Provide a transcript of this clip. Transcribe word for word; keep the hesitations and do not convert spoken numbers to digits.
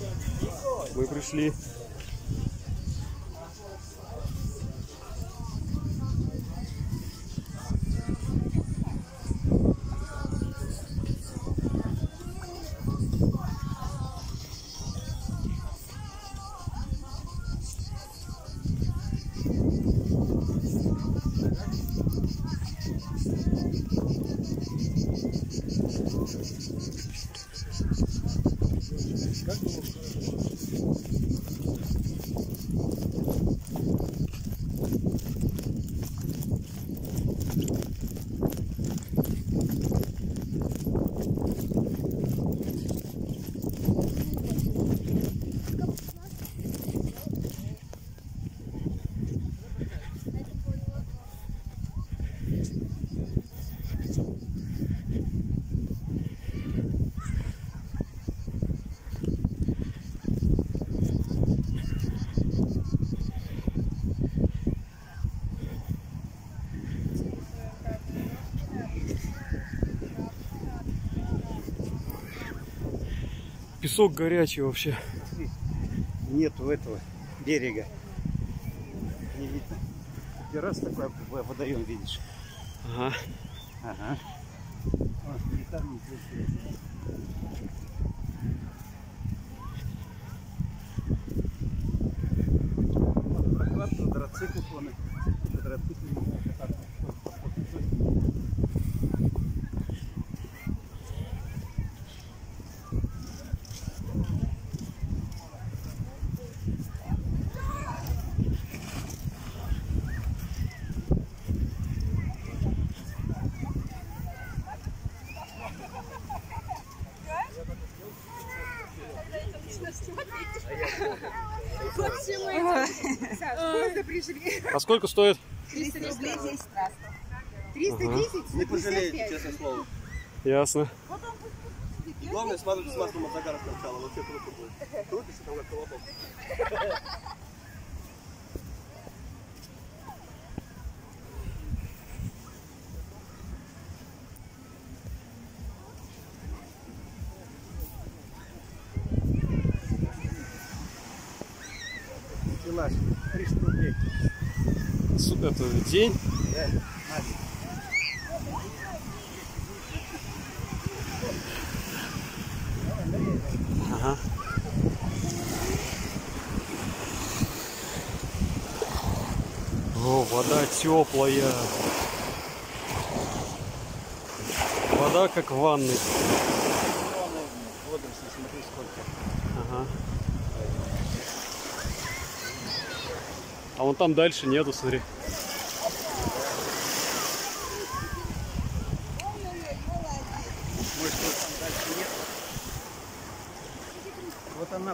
Мы пришли. Песок горячий вообще. Нету этого берега. Не видно. Ты раз такой водоем видишь. Ага. Ага. Вот, не там, не здесь. Квадроцикл, квадроцикл. А сколько стоит? триста рублей десять раз. триста десять? Не пожалеете, честное слово. Ясно. Главное, смотрите с маслом от загара сначала. Вообще круто будет. Крутишь, там как колоток. триста рублей. Это день? Да, ага. О, вода теплая. Вода как в ванной. Водоросли, смотри сколько. Ага. А вон там дальше нету, смотри.